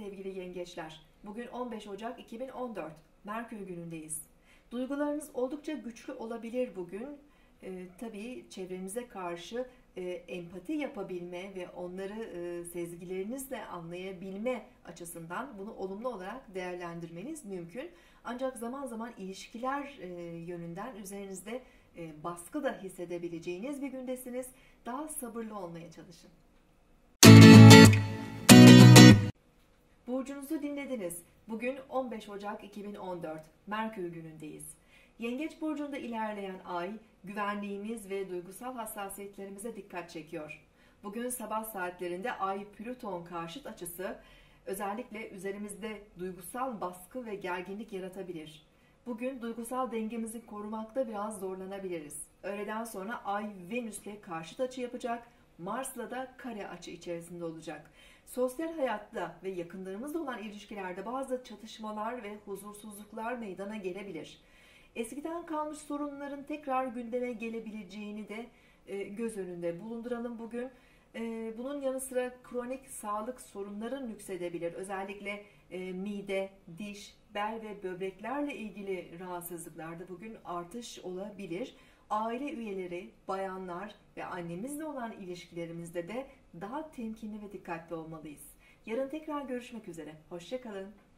sevgili yengeçler. Bugün 15 Ocak 2014. Merkür günündeyiz. Duygularınız oldukça güçlü olabilir bugün. Tabii çevrenize karşı empati yapabilme ve onları sezgilerinizle anlayabilme açısından bunu olumlu olarak değerlendirmeniz mümkün. Ancak zaman zaman ilişkiler yönünden üzerinizde baskı da hissedebileceğiniz bir gündesiniz. Daha sabırlı olmaya çalışın. Burcunuzu dinlediniz. Bugün 15 Ocak 2014. Merkür günündeyiz. Yengeç burcunda ilerleyen ay, güvenliğimiz ve duygusal hassasiyetlerimize dikkat çekiyor. Bugün sabah saatlerinde Ay-Plüton karşıt açısı özellikle üzerimizde duygusal baskı ve gerginlik yaratabilir. Bugün duygusal dengemizi korumakta biraz zorlanabiliriz. Öğleden sonra Ay Venüs'le karşıt açı yapacak, Mars'la da kare açı içerisinde olacak. Sosyal hayatta ve yakınlarımızla olan ilişkilerde bazı çatışmalar ve huzursuzluklar meydana gelebilir. Eskiden kalmış sorunların tekrar gündeme gelebileceğini de göz önünde bulunduralım bugün. Bunun yanı sıra kronik sağlık sorunları nüksedebilir. Özellikle mide, diş, bel ve böbreklerle ilgili rahatsızlıklarda bugün artış olabilir. Aile üyeleri, bayanlar ve annemizle olan ilişkilerimizde de daha temkinli ve dikkatli olmalıyız. Yarın tekrar görüşmek üzere. Hoşça kalın.